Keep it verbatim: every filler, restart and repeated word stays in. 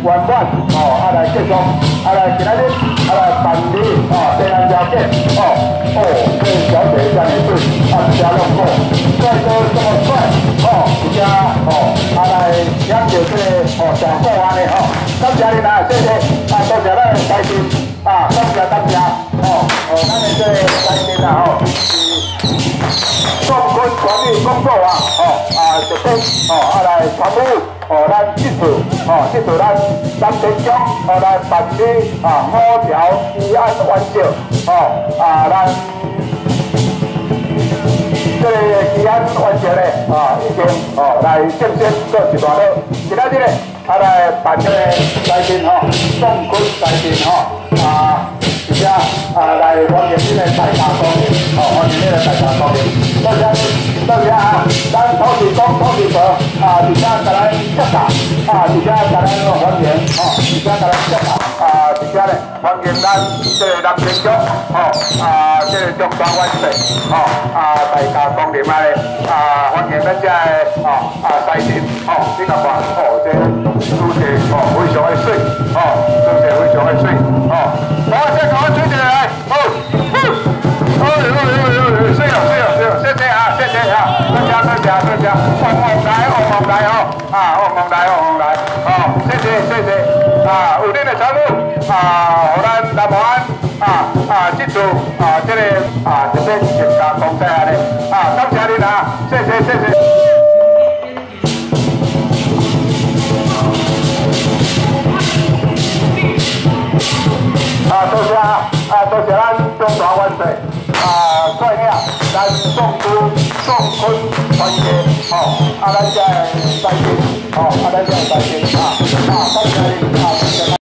圆满哦，啊来结束，啊来今仔日啊来办理哦，订单条件哦哦，这小姐这样子啊，加龙果，帅哥这么帅哦，加哦啊来了解这个哦小过完的哦，感谢你啦，谢谢啊，多谢咱的财神啊，感谢感谢哦哦，咱的这个财神啊哦。 纵坤管理工作啊，哦啊，这边哦啊来参与哦，咱这次哦，这次咱咱田中哦来办理啊五条议案完成哦啊，咱这个议案完成咧啊，已经哦来正式做一段落，今仔日咧啊来办这个来宾哦，纵坤来宾哦啊。 而且啊，来欢迎你的大家光临，哦，欢迎你的大家光临。多谢你，多谢啊！咱土地公、土地婆啊，而且甲咱接待，啊，而且甲咱欢迎，哦，而且甲咱接待，啊，而且咧欢迎咱这个南天宫，哦，啊，这个中华万岁，哦，啊，大家光临啊咧，啊，欢迎咱这个，哦，啊，西神，哦，你看看，哦，这主席，哦，非常的水，哦，主席非常的水，哦，好，这个。 吹起来，哦，哦，哎呦哎呦哎呦，是有是有是有，谢谢啊，谢谢啊，大家大家大家，旺旺来，旺旺来哦，啊，旺旺来，旺旺来，哦，谢谢谢谢，啊，有恁的参与，啊，互咱南湾啊啊，这次啊，这个啊，这边全家公仔啊咧，啊，感谢恁啊，谢谢谢谢。 啊，多谢啊！啊，多谢咱中华万岁！啊，帅领咱宋都宋坤团结，哦，啊，咱这财神，哦，啊，咱这财神啊，啊，感谢你啊，谢谢。